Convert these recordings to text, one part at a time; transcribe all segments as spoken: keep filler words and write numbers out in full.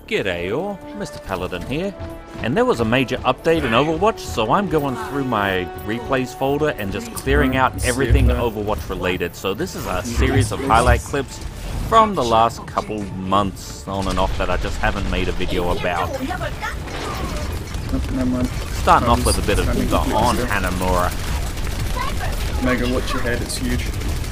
G'day all, Mister Paladin here, and there was a major update in Overwatch, so I'm going through my replays folder and just clearing out everything Overwatch related. So this is a series of highlight clips from the last couple months on and off that I just haven't made a video about. Starting off with a bit of the on Hanamura. Mega, watch your head, it's huge.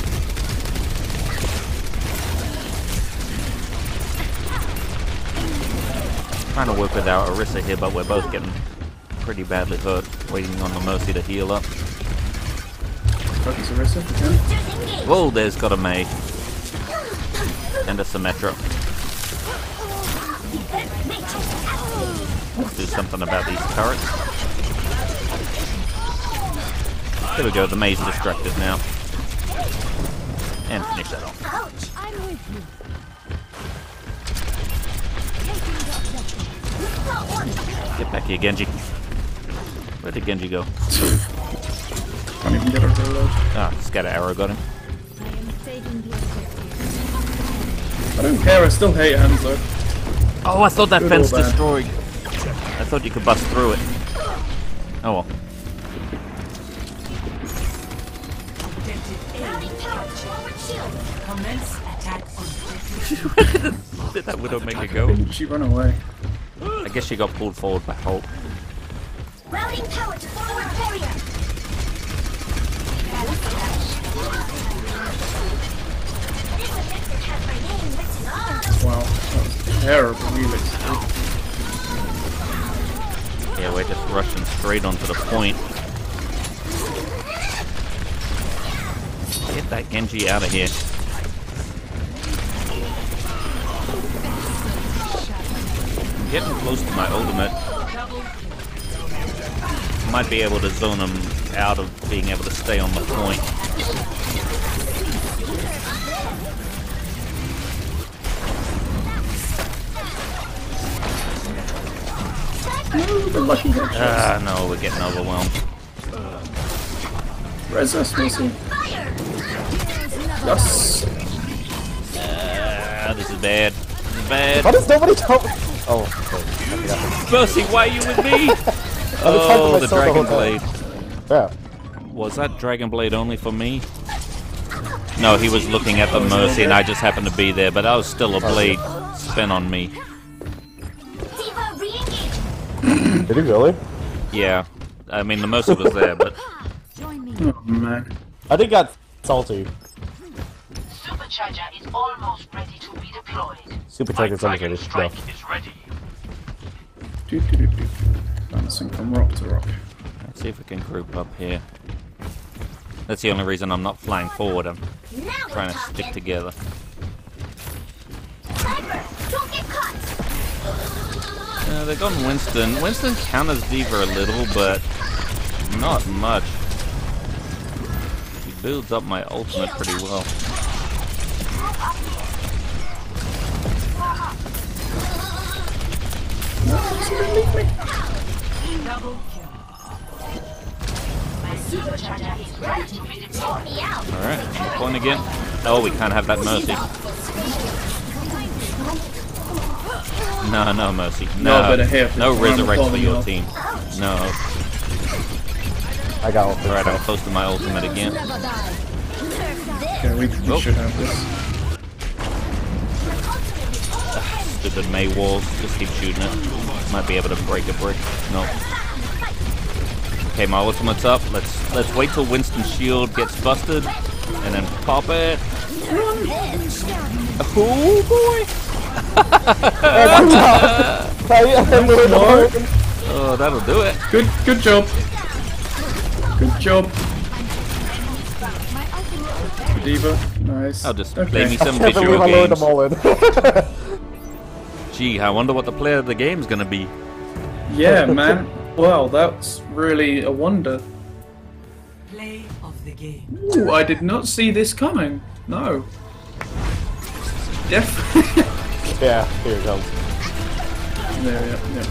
Trying to work with our Orisa here, but we're both getting pretty badly hurt. Waiting on the Mercy to heal up. Focus Orisa, again. Whoa, there's got a May. And a Symmetra. Let's do something about these turrets. There we go, the May's distracted now. And finish that off. Get back here, Genji. Where did Genji go? Can't even get a reload. Ah, scatter arrow got him. I don't care, I still hate Hanzo. Oh, I thought that Good fence or bad. destroyed. I thought you could bust through it. Oh well. Did that Widow make it go? Didn't she run away? I guess she got pulled forward by Hulk. Routing power to forward barrier. This objective has my name written all Wow, that was terrible, really. Yeah, we're just rushing straight onto the point. Get that Genji out of here. I'm getting close to my ultimate. Might be able to zone him out of being able to stay on the point. Ah, no, we're getting overwhelmed. Resist, Missy. Yes! Ah, this is bad. This is bad. Why does nobody tell me? Oh, okay. Mercy, why are you with me? I've been Oh, talking to the myself the Dragon whole Blade. time. Yeah. Was that Dragon Blade only for me? No, he was looking at the Mercy and I just happened to be there, but that was still a blade spent on me. D.Va re-engage. Did he really? Yeah. I mean, the Mercy was there, but... Oh man. I think got salty. Supercharger is almost ready to be deployed. Supercharger's almost ready. No. is ready. Do, do, do, do. Bouncing from rock to rock. Let's see if we can group up here. That's the only reason I'm not flying forward. I'm Now trying to we're stick talking. together. Sniper, don't get caught. Uh, they've gone Winston. Winston counters D.Va a little, but not much. He builds up my ultimate pretty well. Double kill. My supercharger is ready to be deployed. Me out. Alright, point again. Oh, we can't have that Mercy. No, no Mercy. No, No, better here. no I'm resurrect for calling your you. team. No. I got one. Alright, I'm close to my ultimate again. Okay, we, we Oh. should have this. Stupid May walls. Just keep shooting it. Might be able to break a brick. No. Okay, my ultimate's up. Let's let's wait till Winston's shield gets busted, and then pop it. Oh boy! Oh, that'll do it. Good, good job. Good job. D.Va, nice. I'll just Okay. play me some Can't believe visual I lowered games. them all in. Gee, I wonder what the player of the game's gonna be. Yeah, man. Wow, that's really a wonder. Play of the game. Ooh, I did not see this coming. No. Definitely. Yeah, here it comes. There, yeah, yeah.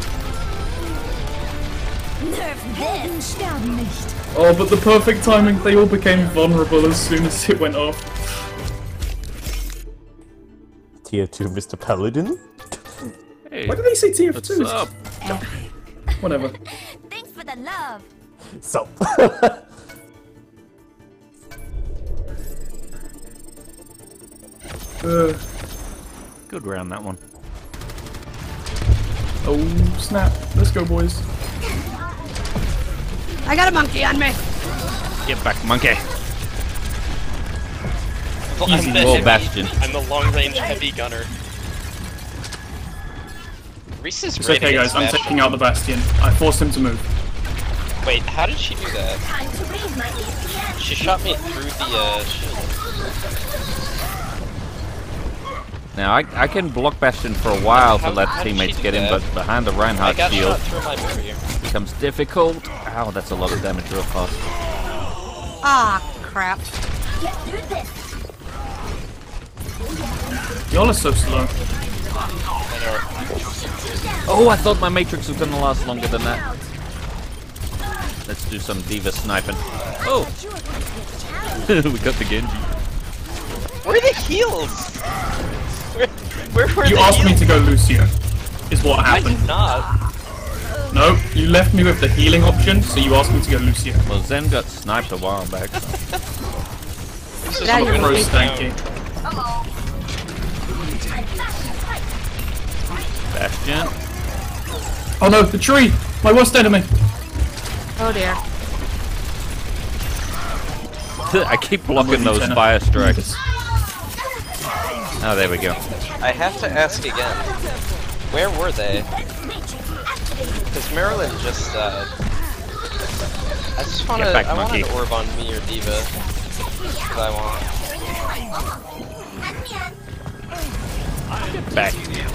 Nerf this. Sterben nicht. Oh, but the perfect timing, they all became vulnerable as soon as it went off. Tier two Mister Paladin. Hey, Hey. Why did they say T F What's two? up? Whatever. Thanks for the love. So. Uh, Good round, that one. oh, snap. Let's go, boys. I got a monkey on me. Get back, monkey. Well, Easy I'm the roll, heavy- Bastion. I'm the long-range heavy gunner. Reese's It's okay, guys. I'm taking out the Bastion. I forced him to move. Wait, how did she do that? Time to raise my A P M. She shot me through the uh, shield. Now, I, I can block Bastion for a while How- to let how did teammates she do get in, that? but behind the I Reinhardt got shield shot through my barrier. becomes difficult. Ow, that's a lot of damage real fast. Ah, crap. Get through this. Y'all are so slow. Oh, I thought my Matrix was gonna last longer than that. Let's do some D.Va sniping. Oh! We got the Genji. Where are the heals? Where, where were You the asked me heals? to go Lucio, is what I happened. did not. No, you left me with the healing option, so you asked me to go Lucio. Well, Zen got sniped a while back. This is Now what you're we Pro moving. stanky. Bastion. Oh no, the tree! My worst enemy! Oh dear. I keep blocking with you, those Tenor. fire strikes. Oh, there we go. I have to ask again. Where were they? Because Marilyn just died. I just want to. Get back, I want monkey. an orb on me or D.Va. Because I want. Back.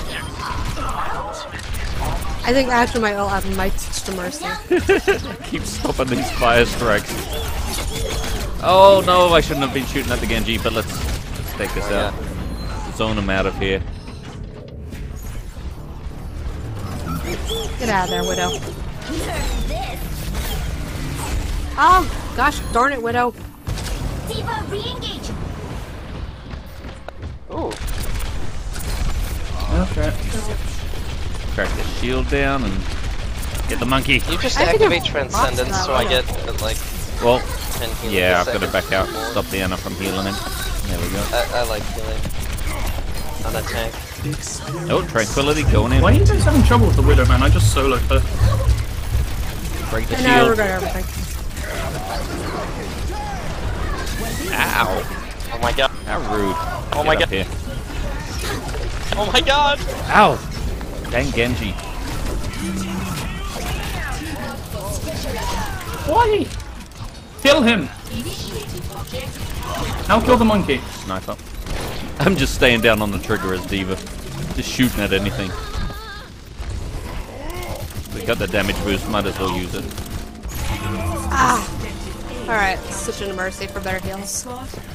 I think actually my ult have might touch the mercy. Keep stopping these fire strikes. Oh no, I shouldn't have been shooting at the Genji, but let's, let's take this Oh, out. Zone him out of here. Get out of there, Widow. Oh, gosh darn it, Widow. D.Va re-engage. Ooh. Okay. Crack the shield down and get the monkey. You just I think activate I've Transcendence lost so that I get uh, like Well, ten healing yeah, a I've got to second. back out. Stop the Anna from healing him. There we go. I, I like healing on a tank. Oh, Tranquility going in. Why are you guys having trouble with the Widow, man? I just soloed her. Break the And now I shield. regret everything. Ow. Oh my god. How rude. Oh my Get up God. here. Oh my god. Ow. Dang Genji. Why? Kill him! Now kill the monkey. Sniper. I'm just staying down on the trigger as D.Va. Just shooting at anything. We got the damage boost, might as well use it. Ah. Alright, switch into mercy for better heals.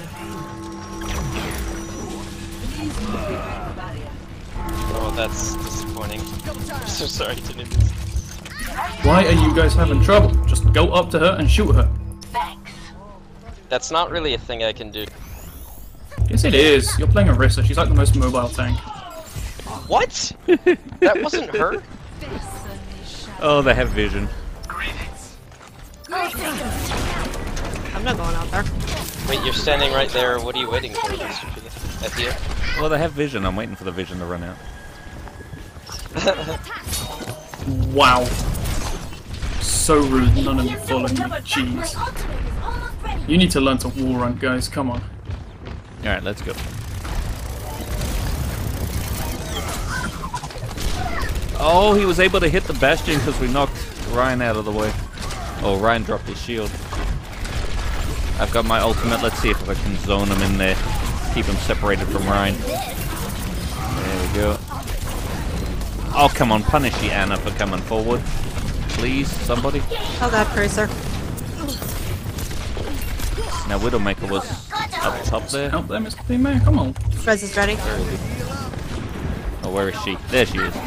Oh, that's disappointing. I'm so sorry to do this. Why are you guys having trouble? Just go up to her and shoot her. That's not really a thing I can do. Yes, it is. You're playing Orisa. She's like the most mobile tank. What? That wasn't her? Oh, they have vision. I'm not going out there. Wait, you're standing right there. What are you waiting for? At here? Well, they have vision. I'm waiting for the vision to run out. Wow. So rude. None of you following me. Jeez. You need to learn to wall run, guys. Come on. Alright, let's go. Oh, he was able to hit the Bastion because we knocked Ryan out of the way. Oh, Ryan dropped his shield. I've got my ultimate. Let's see if I can zone him in there. Keep him separated from Ryan. There we go. Oh, come on. Punish the Anna for coming forward. Please, somebody. Oh god, Cursor. Now, Widowmaker was up top there. Help there, Mister Teammate. Come on. Rez is ready. Where is he? Oh, where is she? There she is.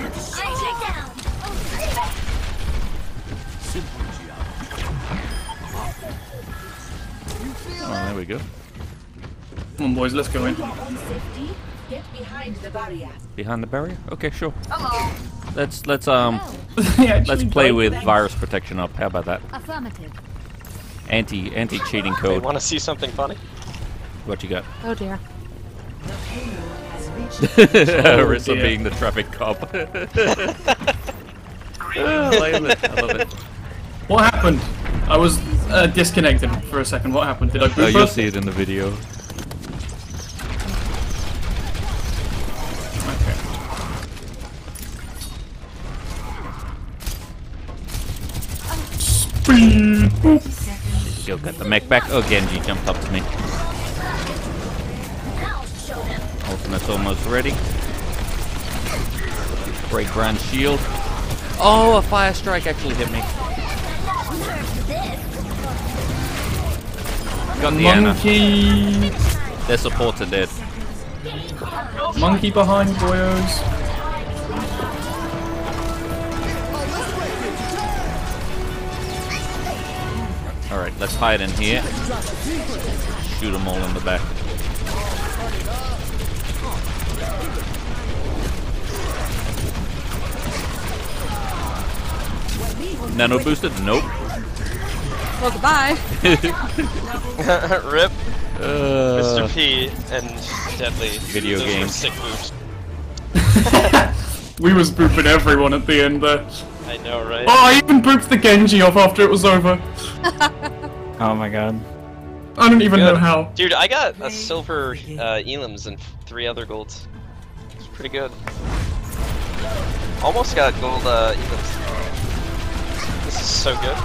Oh, there we go. Come on, boys. Let's go in. Behind the barrier? Okay, sure. Let's let's um Yeah, let's actually play died. with virus protection up. How about that? Affirmative. Anti anti cheating Hey, code. want to see something funny? What you got? Oh dear. Orisa dear. being the traffic cop. I love it. I love it. What happened? I was uh, disconnected for a second. What happened? Did I Oh, boop you'll her? see it in the video. Okay. Speed. Boop. You'll get the mech back. Oh, Genji jumped up to me. Ultimate's almost ready. Break grand shield. Oh, a fire strike actually hit me. Got the Ana. Monkey. Their supports are dead. Monkey behind, boyos. Alright, let's hide in here. Shoot them all in the back. Nano boosted? Nope. Well, goodbye. Rip, Uh, Mister P, and Deadly. Video Those game. were sick moves. We was booping everyone at the end there. I know, right? Oh, I even booped the Genji off after it was over. Oh my god. I don't even Good. know how. Dude, I got a silver uh, elims and three other golds. It's pretty good. Almost got gold uh, elims. This is so good.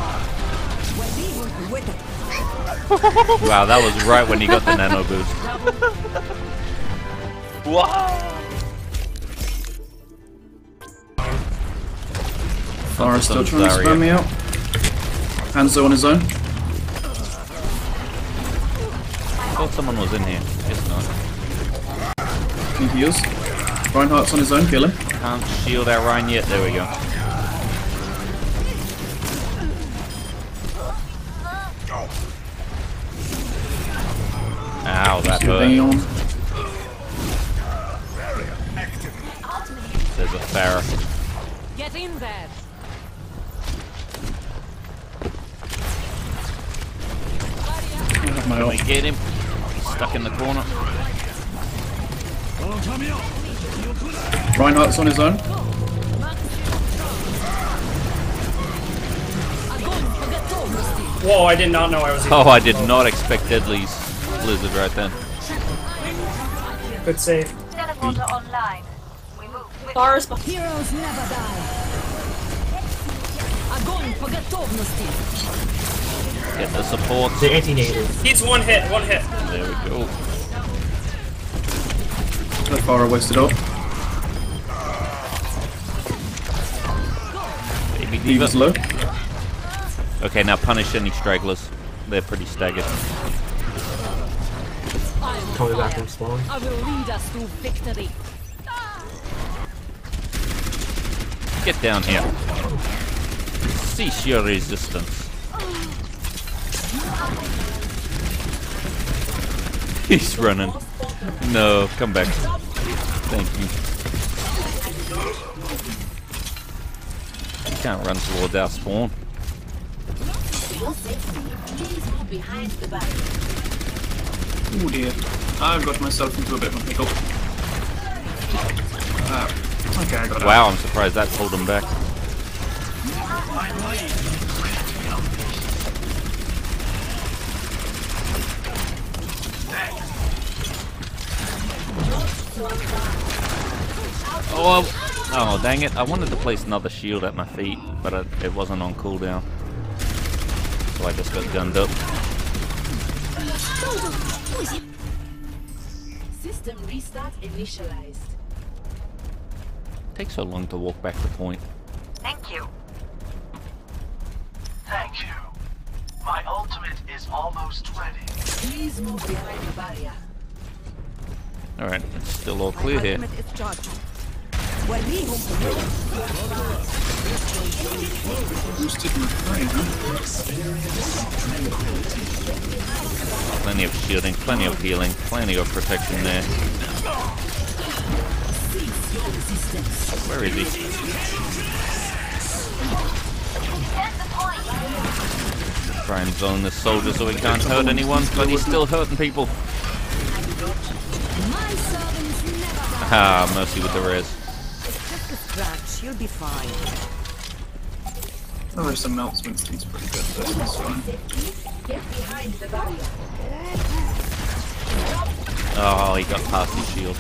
wow, that was right when you got the nano boost. Wow! Farah's still Some trying to Zarya. spam me out. Hanzo on his own. I thought someone was in here. Guess not. I think he is. Reinhardt's on his own, kill him. Can't shield our Rhine yet. There we go. Ow, that hurt. Damn. There's a Farah. Get in there. I have my Can we ult. get him? He's stuck in the corner. Reinhardt's on his own. Whoa, I did not know I was even. Oh, I did not expect Deadly's blizzard right then. Good save. Teleporter online. We move quickly. Bars Heroes never die. Огонь по готовности. Get the support. The anti-native. He's one hit, one hit. There we go. That Farah wasted ult. Baby D.Va's D.Va. low. Okay, now punish any stragglers. They're pretty staggered. Coming back from spawn. I will lead us to victory. Get down here. Cease your resistance. He's running. No, come back. Thank you. You can't run towards our spawn. Oh dear. I've got myself into a bit of a pickle. Ah, okay, I got Wow, I'm surprised that pulled him back. Oh, oh, dang it. I wanted to place another shield at my feet, but it, it wasn't on cooldown. So I just got gunned up. System restart initialized. Takes so long to walk back to point. Thank you. Thank you. My ultimate is almost ready. Please move behind the barrier. Alright, it's still all clear here. Ultimate is charged. boosted my brain, huh? Plenty of shielding, plenty of healing, plenty of protection there. Where is he? Try and zone this soldier so he can't hurt anyone, but he's still hurting people. Ah, mercy with the res. You'll be fine. Orisa melts Winston's pretty good. This one's fine. Oh, he got past his shield.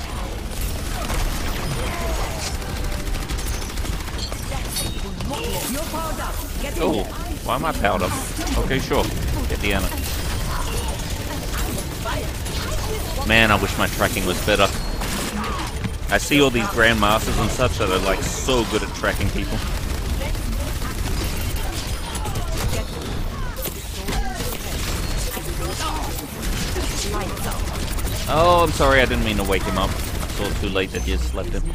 Oh, why am I powered up? Okay, sure. Get the Anna. Man, I wish my tracking was better. I see all these grandmasters and such that are like so good at tracking people. Oh, I'm sorry, I didn't mean to wake him up. I saw too late that he had slept in.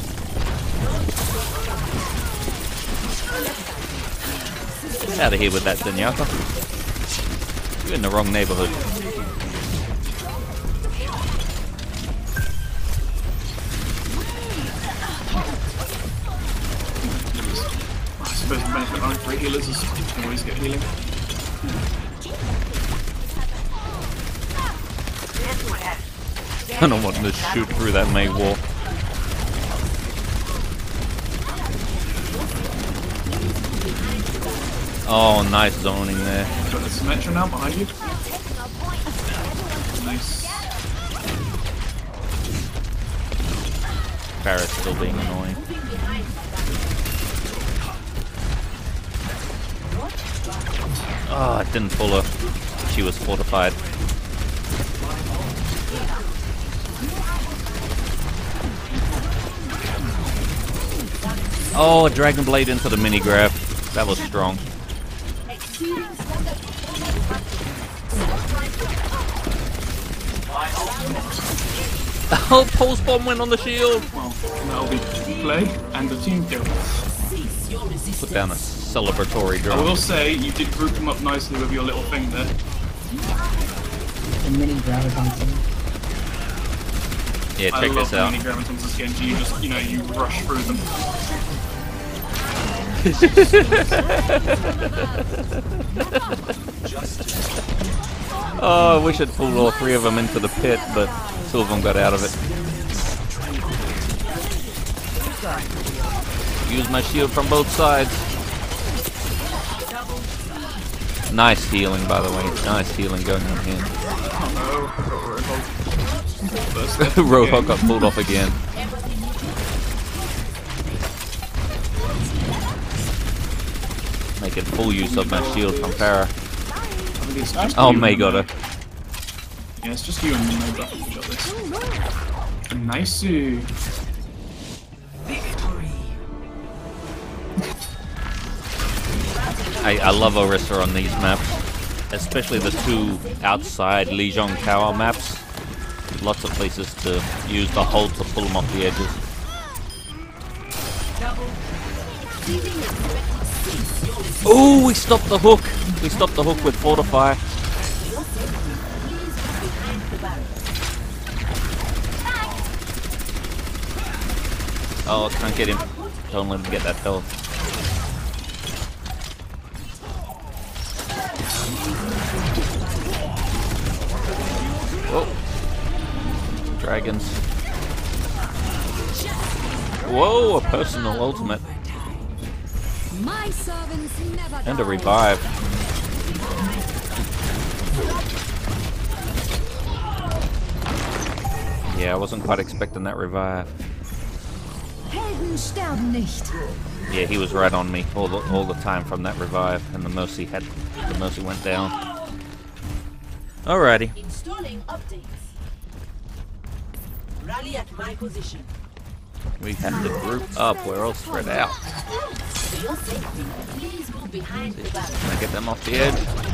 Get out of here with that, Zenyatta. You're in the wrong neighborhood. I suppose the benefit of free healers is you can always get healing. I don't want to shoot through that May wall. Oh, nice zoning there. Got the Symmetra now behind you. Nice. Barrett's still being annoying. Oh, I didn't pull her. She was fortified. Oh, a Dragon Blade into the mini grab. That was strong. Oh, pulse bomb went on the shield. Well, that'll be play and a team kill. Put down a celebratory I drum. will say you did group them up nicely with your little thing there. The mini graviton thing. Yeah, I check love this out. mini gravitons this game. You just, you know, you rush through them. Oh, I wish I'd pulled all three of them into the pit, but two of them got out of it. Use my shield from both sides. Nice healing, by the way. Nice healing going on here. Roadhog got pulled off again. Making full use of my shield from Para. Oh, May got her. Yeah, it's just you and me, no duck. You got this. Nice. I, I love Orisa on these maps, especially the two outside Lijiang Tower maps. Lots of places to use the hold to pull them off the edges. Oh, we stopped the hook. We stopped the hook with Fortify. Oh, I can't get him. Don't let him get that health. Whoa. Dragons. Whoa, a personal ultimate. And a revive. Yeah, I wasn't quite expecting that revive. Yeah, he was right on me all the, all the time from that revive, and the Mercy had the Mercy went down. Alrighty. Installing updates. Rally at my position. We have to group up. We're all spread out. For your safety, please move behind the barrier. Can I get them off the edge?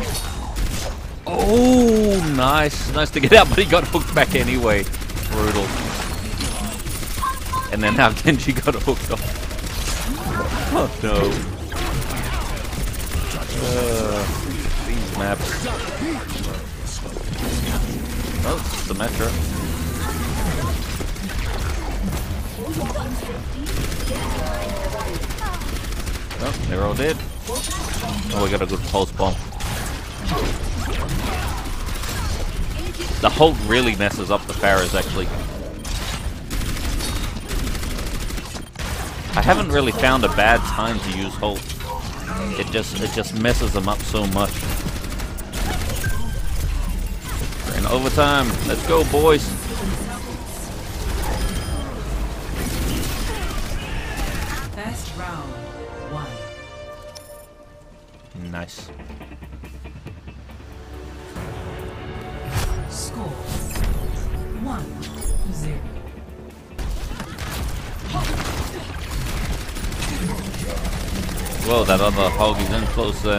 Oh, nice. Nice to get out, but he got hooked back anyway. Brutal. And then how Genji got hooked off. Oh no. Uh, these maps. Oh, Symmetra. Oh, they're all dead. Oh, we got a good pulse bomb. The hold really messes up the Pharaohs, actually. I haven't really found a bad time to use hold. It just it just messes them up so much. We're in overtime. Let's go, boys. First round, one. Nice. Score one zero. Whoa, that other hog is in close there.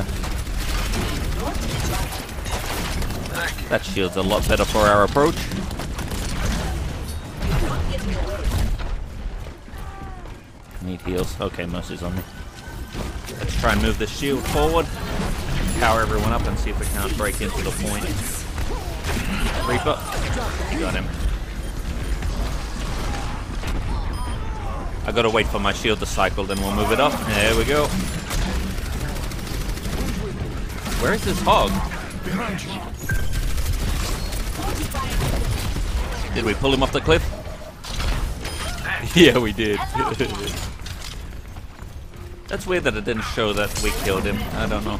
That shield's a lot better for our approach. Need heals. Okay, Mercy's on me. Let's try and move the shield forward. Power everyone up and see if we can't break into the point. Reaper. You got him. I gotta wait for my shield to cycle, then we'll move it up. There we go. Where is this hog? Did we pull him off the cliff? Yeah, we did. That's weird that it didn't show that we killed him. I don't know.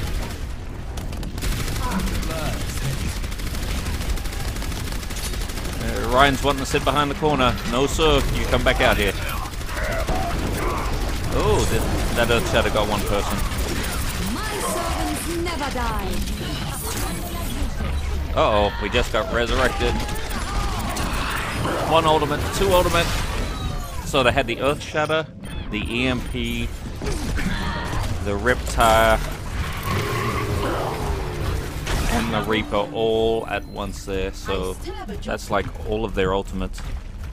Uh, Ryan's wanting to sit behind the corner. No, sir. You come back out here. Oh, this, that Earth Shatter got one person. Never die. Uh oh, we just got resurrected. One ultimate, two ultimate. So they had the Earth Shatter, the E M P, the Riptire, and the Reaper all at once there. So that's like all of their ultimates.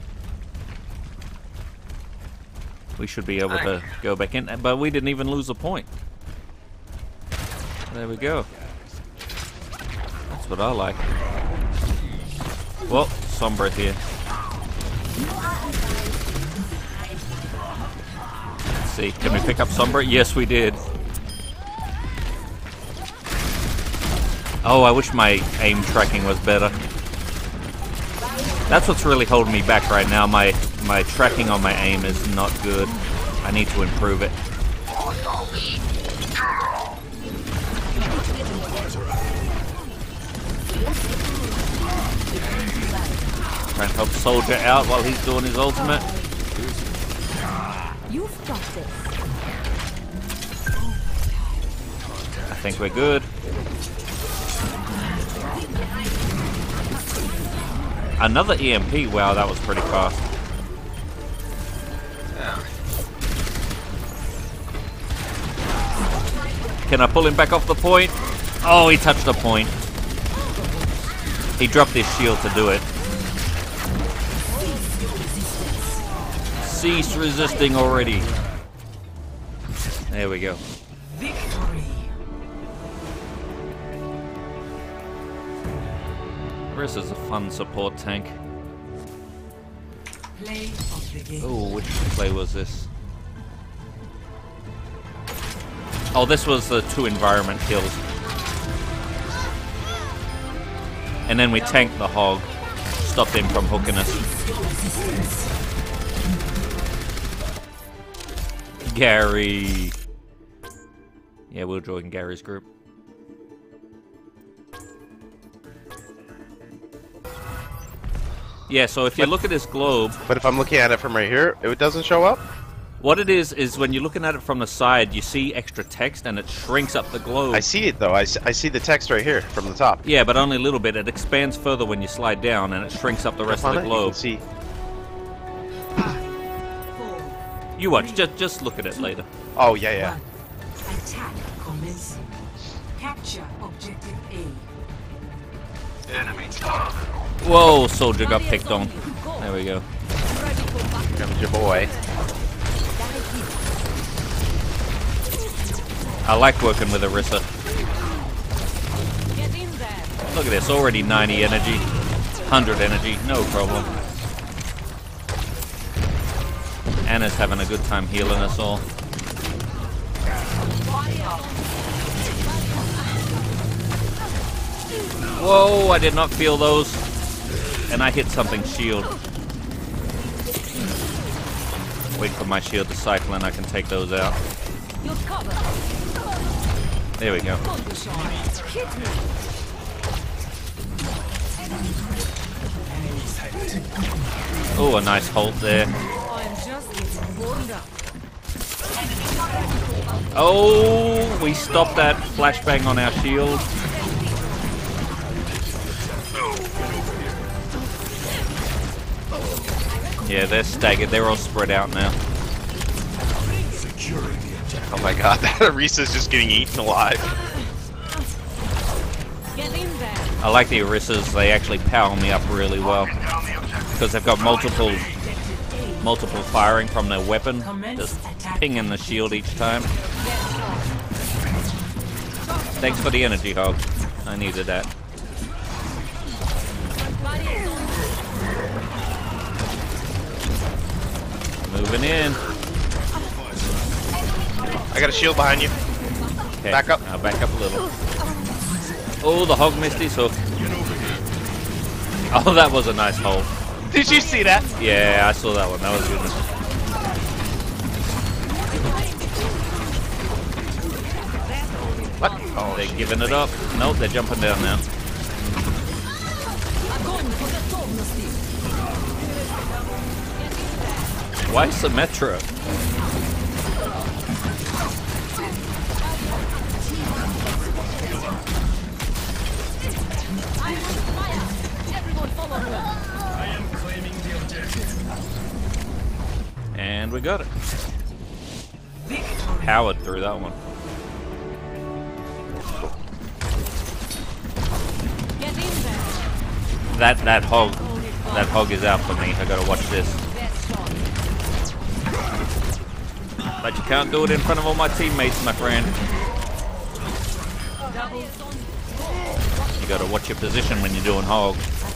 We should be able to go back in, but we didn't even lose a point. There we go. That's what I like. Well, Sombra here. Let's see, can we pick up Sombra? Yes, we did. Oh, I wish my aim tracking was better. That's what's really holding me back right now. My my tracking on my aim is not good. I need to improve it. Try and help Soldier out while he's doing his ultimate. You've got this. I think we're good. Another E M P. Wow, that was pretty fast. Can I pull him back off the point? Oh, he touched the point. He dropped his shield to do it. Cease resisting already. There we go. Victory. Orisa's a fun support tank. Play of the game. Oh, which play was this? Oh, this was the two environment kills. And then we tanked the hog. Stopped him from hooking us. Gary. Yeah, we'll join Gary's group. Yeah, so if you look at this globe... But if I'm looking at it from right here, it doesn't show up? What it is, is when you're looking at it from the side, you see extra text and it shrinks up the globe. I see it though, I, I see the text right here from the top. Yeah, but only a little bit. It expands further when you slide down and it shrinks up the rest of the globe. You can see. You watch, just, just look at it later. Oh, yeah, yeah. Attack commencing. Capture objective A. Enemy target. Whoa, Soldier got picked on. There we go. Here comes your boy. I like working with Orisa. Look at this, already ninety energy. one hundred energy, no problem. Anna's having a good time healing us all. Whoa, I did not feel those. And I hit something shield. Wait for my shield to cycle and I can take those out. There we go. Oh, a nice hold there. Oh, we stopped that flashbang on our shield. Yeah, they're staggered. They're all spread out now. Oh my god, that Orisa's just getting eaten alive. I like the Orisas. They actually power me up really well. Because they've got multiple multiple firing from their weapon. Just pinging the shield each time. Thanks for the energy, Hog. I needed that. Moving in. I got a shield behind you. Okay, back up. I'll back up a little. Oh, the Hog missed his hook. Oh, that was a nice hole. Did you see that? Yeah, I saw that one. That was good. What? Oh, they're giving it up. Nope, they're jumping down now. Why Symmetra? And we got it. Powered through that one. That that hog, that hog is out for me. I gotta watch this. But you can't do it in front of all my teammates, my friend. You gotta watch your position when you're doing hog.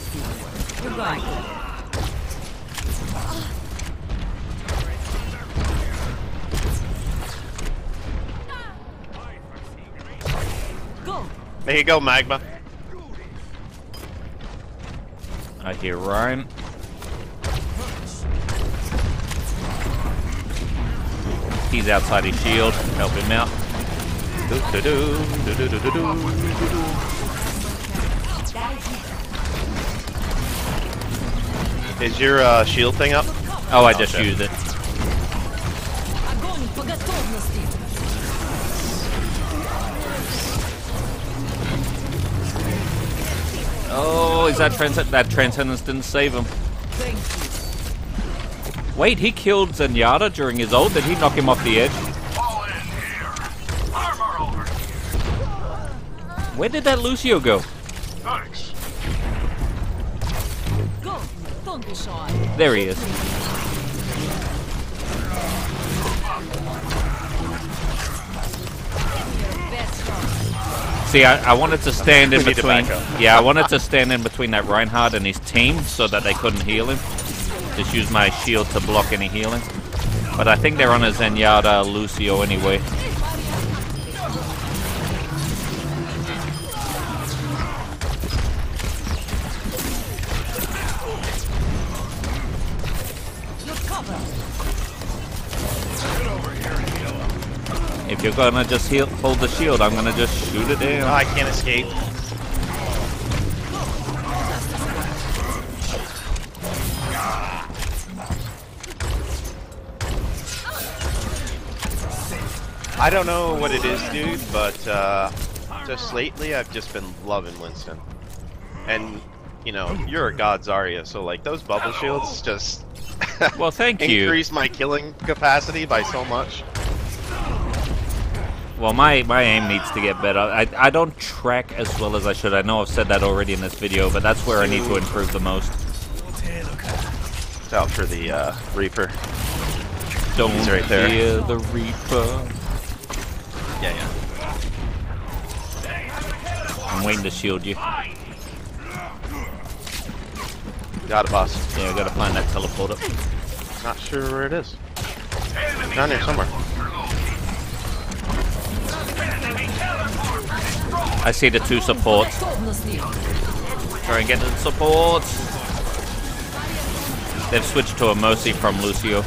There you go, Magma. I hear Ryan. He's outside his shield. Help him out. Is your uh, shield thing up? Oh, I just used it. Oh, is that trans that Transcendence didn't save him? Wait, he killed Zenyatta during his ult. Did he knock him off the edge? Where did that Lucio go? Thanks. There he is. See, I, I wanted to stand in We need to between. back up. Yeah, I wanted to stand in between that Reinhardt and his team so that they couldn't heal him. Just use my shield to block any healing. But I think they're on a Zenyatta Lucio anyway. If you're gonna just heal, hold the shield, I'm gonna just shoot it down. Oh, I can't escape. I don't know what it is, dude, but uh, just lately I've just been loving Winston. And, you know, you're a god Zarya, so like those bubble shields just well, thank you. increase my killing capacity by so much. Well, my, my aim needs to get better. I, I don't track as well as I should. I know I've said that already in this video, but that's where I need to improve the most. It's out for the uh, Reaper. Don't He's right there. fear the Reaper. Yeah, yeah. I'm waiting to shield you. Got it, boss. Yeah, I gotta find that teleporter. Not sure where it is. Down here somewhere. I see the two supports. Try and get the supports. They've switched to a Mercy from Lucio.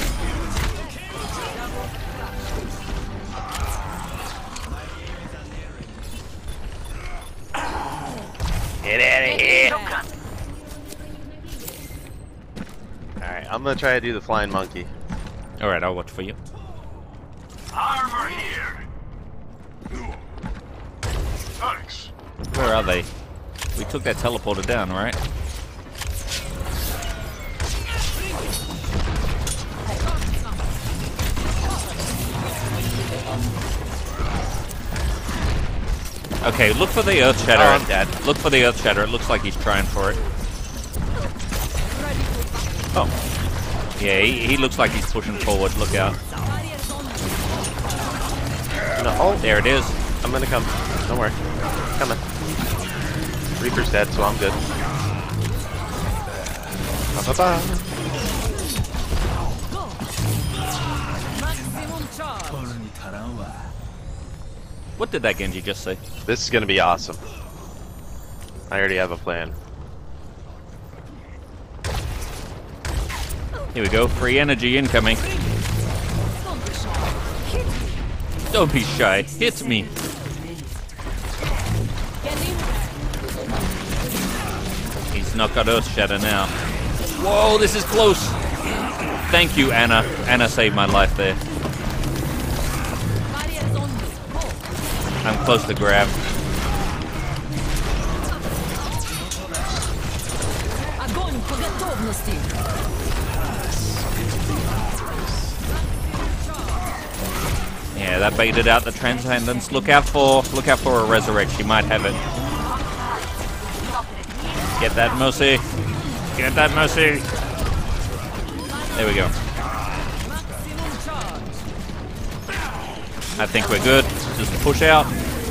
Get out of here! Alright, I'm gonna try to do the flying monkey. Alright, I'll watch for you. Armor here. Thanks. Where are they? We took that teleporter down, right? Okay, look for the Earth Shatter. Oh, I'm dead. Look for the Earth Shatter. It looks like he's trying for it. Oh. Yeah, he, he looks like he's pushing forward. Look out. No, oh, There it is. I'm gonna come. Don't worry. Coming. Reaper's dead, so I'm good. Ba-ba-ba. What did that Genji just say? This is gonna be awesome. I already have a plan. Here we go. Free energy incoming. Don't be shy. Hit me. He's not got Earth Shatter now. Whoa, this is close. Thank you, Anna. Anna saved my life there. I'm close to grab. Yeah, that baited out the Transcendence. Look out for, look out for a Resurrect. She might have it. Get that Mercy. Get that Mercy. There we go. I think we're good. Just push out.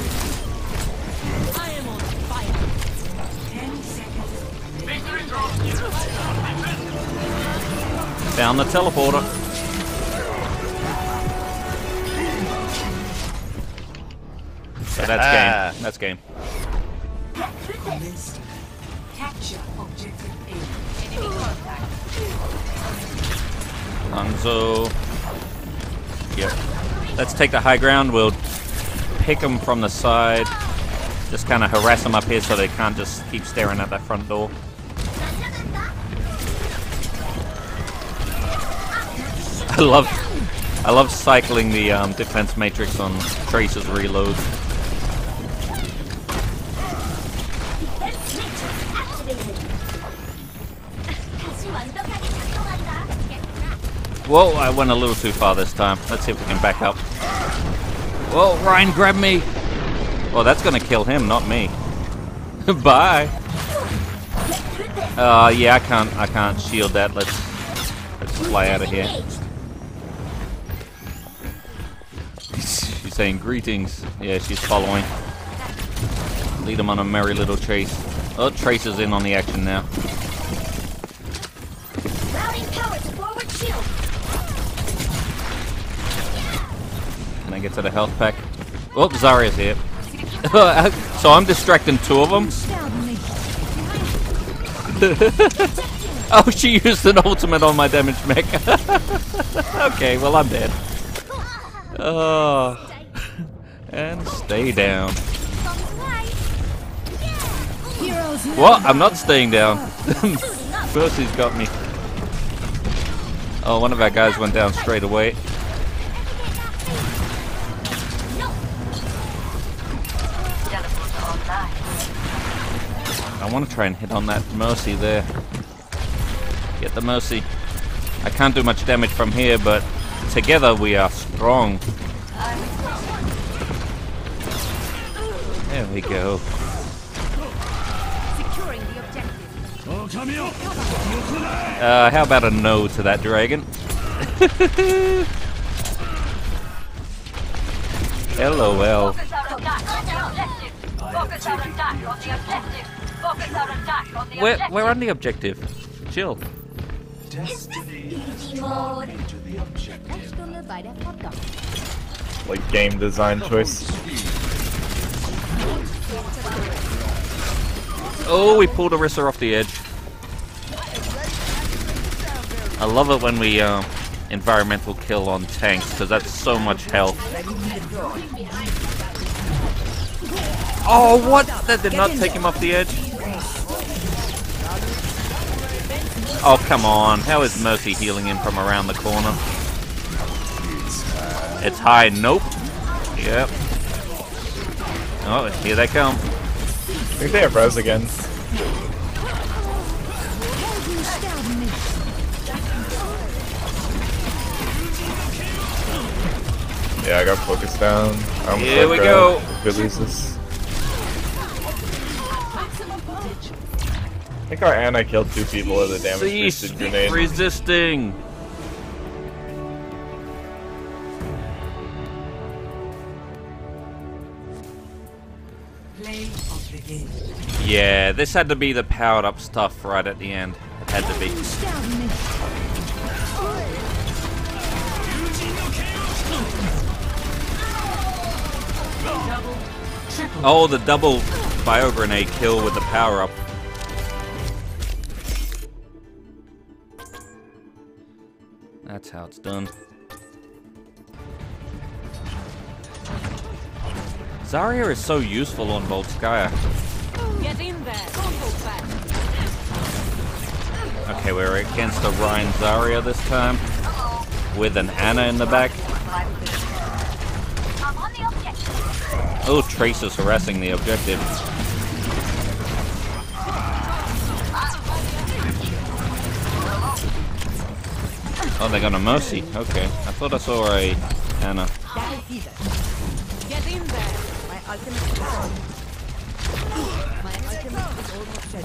Down the teleporter. So that's game. That's game. Capture objective A. Hanzo. Yep. Let's take the high ground. We'll pick them from the side. Just kind of harass them up here so they can't just keep staring at that front door. I love, I love cycling the um, defense matrix on Tracer's reload. Whoa, I went a little too far this time. Let's see if we can back up. Whoa, Ryan, grab me! Well, that's gonna kill him, not me. Bye. Uh, yeah, I can't, I can't shield that. Let's, let's fly out of here. She's saying greetings. Yeah, she's following. Lead them on a merry little chase. Oh, Tracer's in on the action now. Can I get to the health pack? Oh, Zarya's here. So I'm distracting two of them. Oh, she used an ultimate on my damage mech. Okay, well I'm dead. Oh, and stay down. What? I'm not staying down. Mercy's got me. Oh, one of our guys went down straight away. I want to try and hit on that Mercy there. Get the Mercy. I can't do much damage from here, but together we are strong. There we go. Uh, how about a no to that dragon? LOL. We're, we're on the objective. Chill. Easy mode. Like game design choice. Oh, we pulled Orisa off the edge. I love it when we uh, environmental kill on tanks, because that's so much health. Oh, what? That did not take him off the edge. Oh, come on. How is Mercy healing him from around the corner? It's high. Nope. Yep. Oh, here they come. I think they have res again. Yeah, I got focused down. I'm Here we go. Good loses. I think our Anna killed two people with a damage boosted grenade. Resisting. Yeah, this had to be the powered up stuff right at the end. It had to be. Oh, the double bio grenade kill with the power up. That's how it's done. Zarya is so useful on Volskaya. Get in there. Don't go back. Okay, we're against a Ryan Zarya this time. With an Anna in the back. Oh, Tracer's harassing the objective. Oh, they got a Mercy. Okay. I thought I saw a Anna. Get in there. My ultimate is on. My ultimate is almost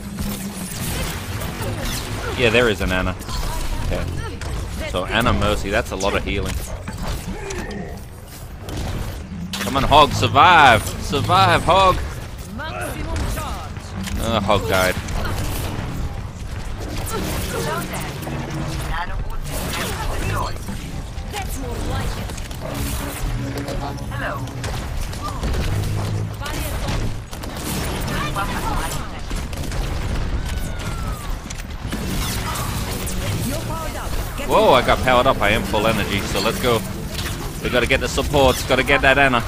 ready. Yeah, there is an Anna. Okay. So Anna Mercy, that's a lot of healing. Come on, Hog, survive! Survive, Hog! Maximum charge. Uh, Hog died. That's more like it. Hello. Whoa, I got powered up. I am full energy, so let's go. We gotta get the supports, gotta get that Anna.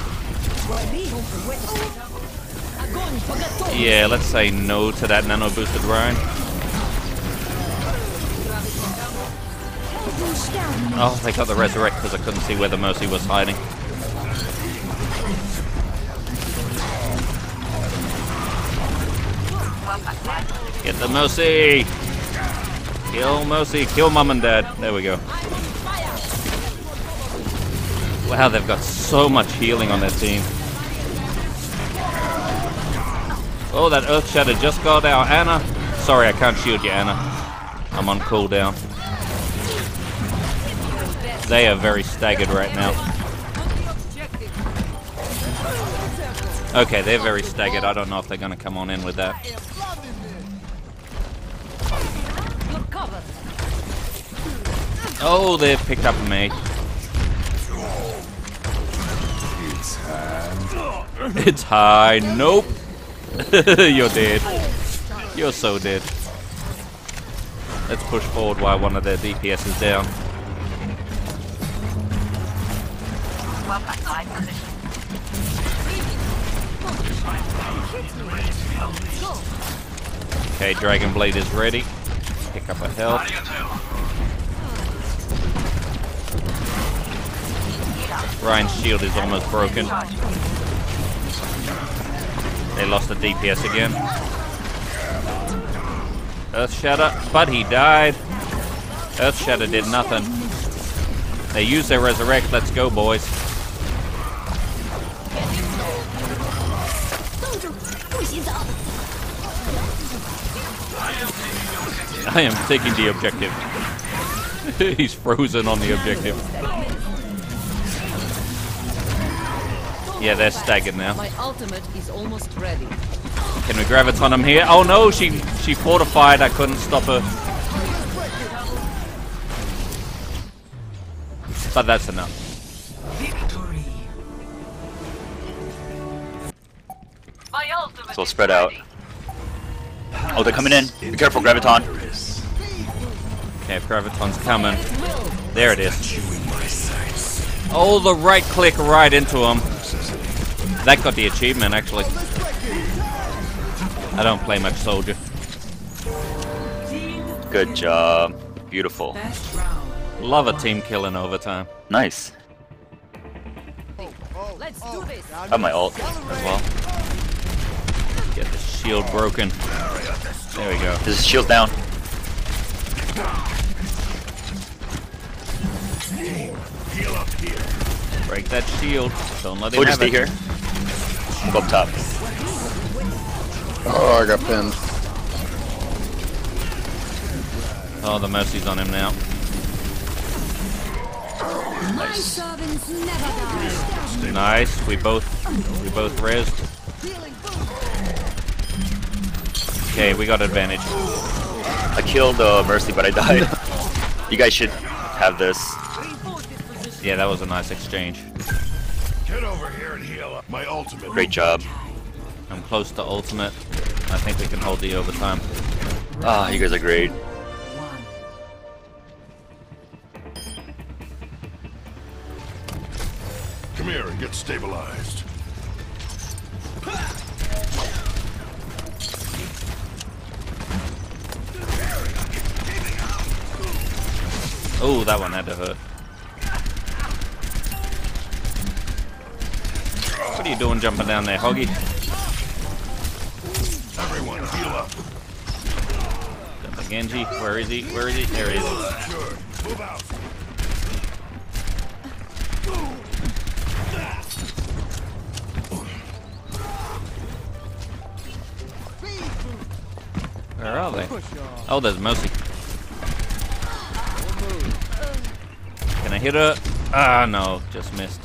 Yeah, let's say no to that nano boosted Ryan. Oh, they got the resurrect because I couldn't see where the Mercy was hiding. Get the Mercy! Kill Mercy, kill Mum and Dad. There we go. Wow, they've got so much healing on their team. Oh, that Earth Shatter just got our Anna. Sorry, I can't shield you, Anna. I'm on cooldown. They are very staggered right now. Okay, they're very staggered. I don't know if they're going to come on in with that. Oh, they've picked up a mate. It's high. Nope. You're dead. You're so dead. Let's push forward while one of their D P S is down. Okay, Dragon Blade is ready. Pick up a health. Ryan's shield is almost broken. They lost the D P S again. Earth Shatter, but he died. Earth Shatter did nothing. They used their resurrect. Let's go, boys. I am taking the objective. He's frozen on the objective. Yeah, they're staggered now. My ultimate is almost ready. Can we graviton him here? Oh no, she she fortified. I couldn't stop her. but that's enough. So spread out. Oh, they're coming in. Be careful, Graviton. Okay, Graviton's coming. There it is. Oh, the right click right into him. That got the achievement, actually. I don't play much Soldier. Good job. Beautiful. Love a team kill in overtime. Nice. Let's do this. I have my ult as well. Get the shield broken. There we go. His shield down. Break that shield. Don't let him We'll have just stay it. here. We'll go up top. Oh, I got pinned. Oh, the mercy's on him now. My servants never die. Nice. We both we both rezzed. Okay, we got advantage. I killed uh, Mercy, but I died. You guys should have this. Yeah, that was a nice exchange. Get over here and heal up. My ultimate. Great job. I'm close to ultimate. I think we can hold the overtime. Ah, you guys are great. Come here and get stabilized. Oh, that one had to hurt. What are you doing jumping down there, Hoggy? Everyone, heal up. Jumping Genji. Where is he? Where is he? There he is. Move out. Where are they? Oh, there's Mercy. Can I hit her? Ah, no, just missed.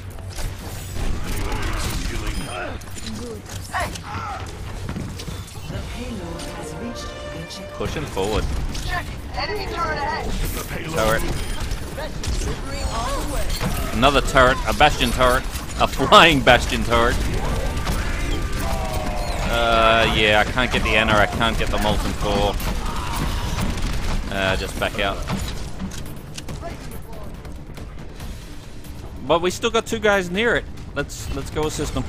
Pushing forward. Turret. Another turret, a Bastion turret, a flying Bastion turret. Uh, yeah, I can't get the Anna, I can't get the Molten Core. Uh, just back out. But we still got two guys near it. Let's let's go assist them.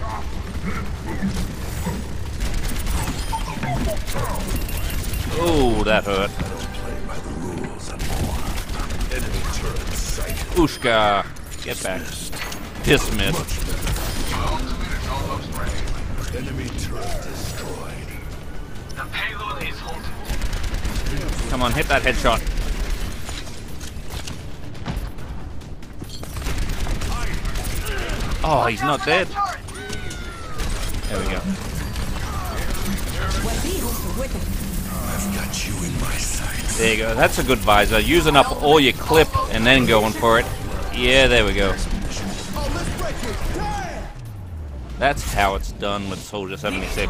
Oh, that hurt. Ushka, get back. Dismissed. Enemy turret destroyed. The payload is halted. Come on, hit that headshot. Oh, he's not dead. There we go. I've got you in my sights. There you go. That's a good visor. Using up all your clip and then going for it. Yeah, there we go. That's how it's done with Soldier seventy-six.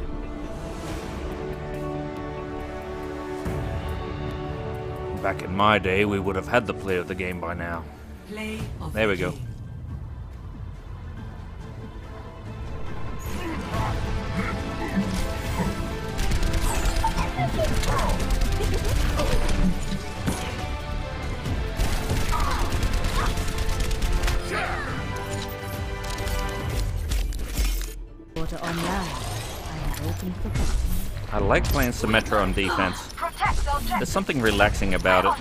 Back in my day, we would have had the play of the game by now. There we go. Water online. I have opened the box. I like playing Symmetra on defense. There's something relaxing about it.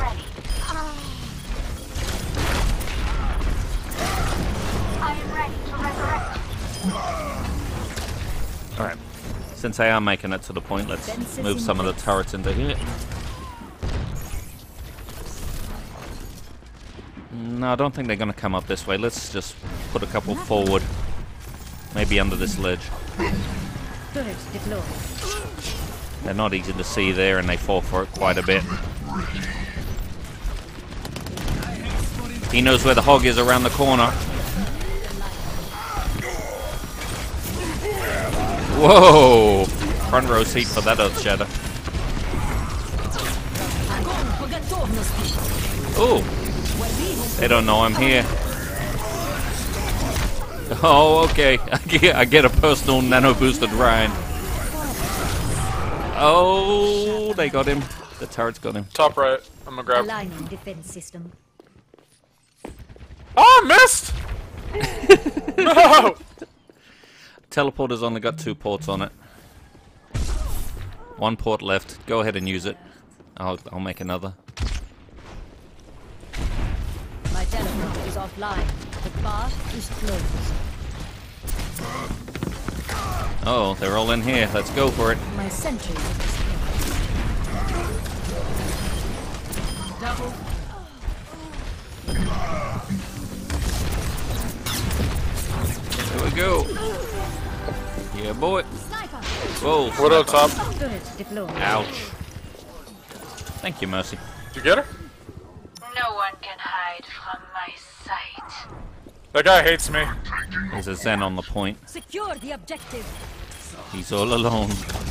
Alright, since I am making it to the point, let's move some of the turrets into here. No, I don't think they're going to come up this way. Let's just put a couple forward. Maybe under this ledge. They're not easy to see there, and they fall for it quite a bit. He knows where the hog is around the corner. Whoa! Front row seat for that Earth Shatter. Ooh! They don't know I'm here. Oh, okay. I get, I get a personal nano boosted Ryan. Oh, they got him. The turret's got him. Top right. I'm gonna grab. Aligning defense system. Oh, missed! No! Teleporter's only got two ports on it. One port left. Go ahead and use it. I'll, I'll make another. My teleporter is offline. The path is closed. Oh, they're all in here. Let's go for it. My sentry is Double. There we go. Yeah, boy. Whoa. What up, top? Ouch. Thank you, Mercy. Did you get her? No one can hide from my sight. That guy hates me. There's a Zen on the point. Secure the objective. He's all alone.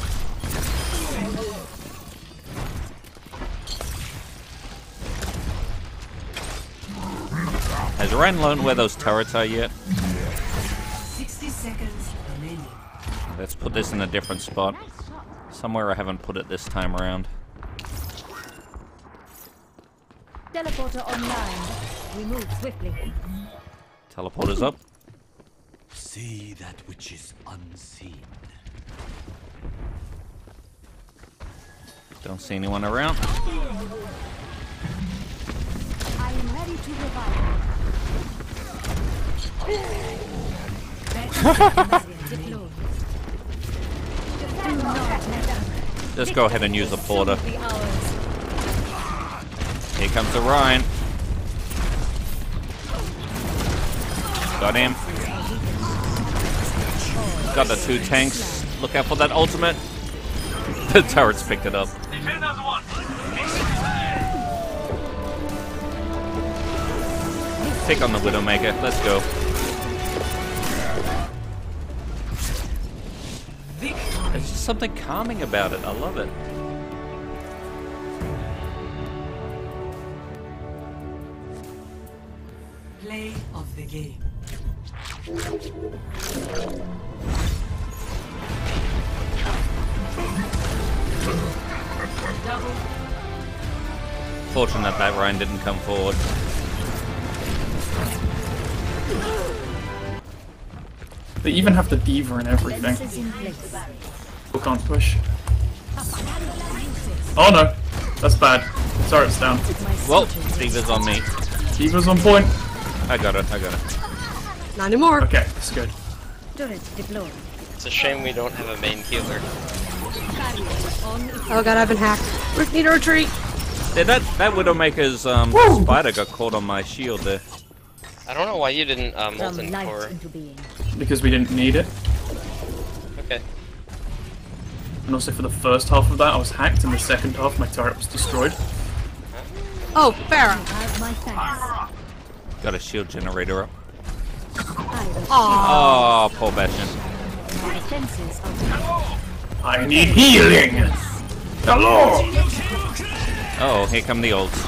Has Ryan learned where those turrets are yet? Sixty seconds remaining. Let's put this in a different spot. Somewhere I haven't put it this time around. Teleporter online. We move swiftly. Teleporter's up. See that which is unseen. Don't see anyone around. I am ready to revive. Just go ahead and use the porter. Here comes the Ryan. Got him. Got the two tanks. Look out for that ultimate. The turrets picked it up. Pick on the Widowmaker. Let's go. There's just something calming about it. I love it. Play of the game. Double. Fortunate that Ryan didn't come forward. They even have the D.Va and everything. We can't push. Oh no, that's bad. Sorry, it's down. Well, D.Va's on me. D.Va's on point. I got it, I got it. Not anymore. Okay, that's good. It's a shame we don't have a main healer. Oh god, I've been hacked. We need a retreat. Yeah, that, that Widowmaker's um, spider got caught on my shield there. I don't know why you didn't uh, Molten Core. Because we didn't need it. Okay. And also for the first half of that I was hacked, and the second half my turret was destroyed. Oh, Farah. Got a shield generator up. Aww. Oh, poor Bastion. I need healing! Hello! Oh, here come the ults.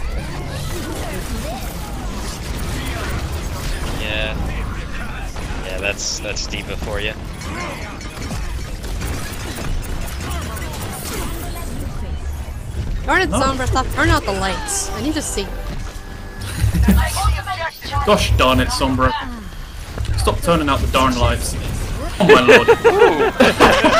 Yeah. Yeah, that's that's D.Va for you. Darn it, Sombra, stop turning out the lights. I need to see. Gosh darn it, Sombra. Stop turning out the darn lights. Oh my lord.